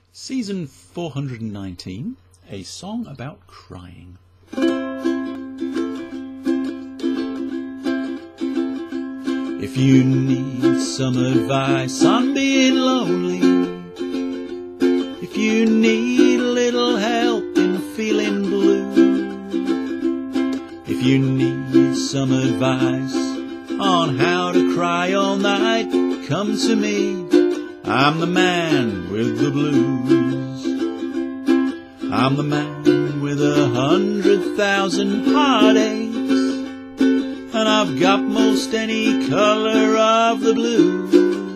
Season 419, a song about crying. If you need some advice on being lonely, if you need a little help in feeling blue, if you need some advice on how to cry all night, come to me. I'm the man with the blues. I'm the man with 100,000 heartaches, and I've got most any color of the blues.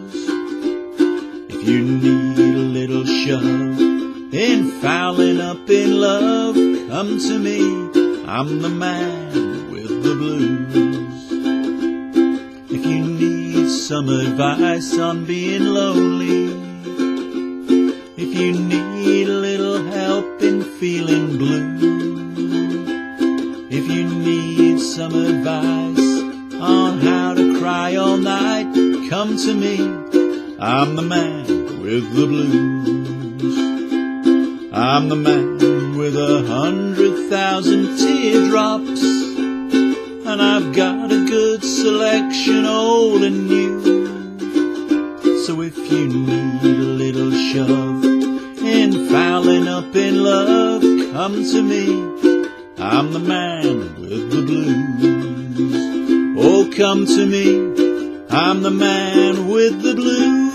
If you need a little shove in fouling up in love, come to me. I'm the man with the blues. If you need some advice on being lonely, if you need a little help in feeling blue, if you need some advice on how to cry all night, come to me. I'm the man with the blues. I'm the man with 100,000 teardrops, and I've got a good selection, old and new. So if you need a little shove in fouling up in love, come to me. I'm the man with the blues. Oh, come to me. I'm the man with the blues.